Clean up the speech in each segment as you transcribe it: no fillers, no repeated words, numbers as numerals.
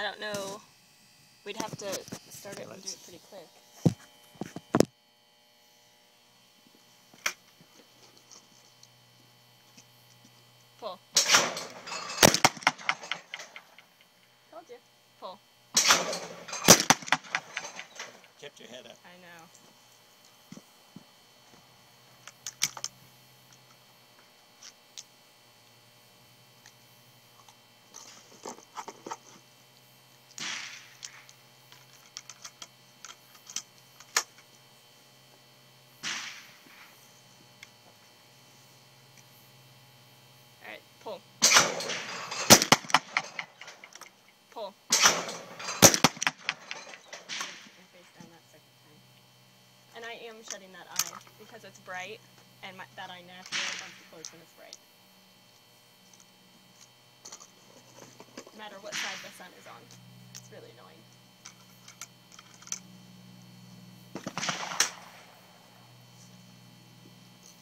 don't know. We'd have to start it and do it pretty quick. Pull. Told you. Pull. Kept your head up. I know. Alright, pull. Pull. And I am shutting that eye because it's bright, and that eye naturally wants to close when it's bright. No matter what side the sun is on. It's really annoying.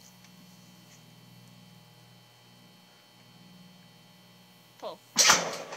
Pull.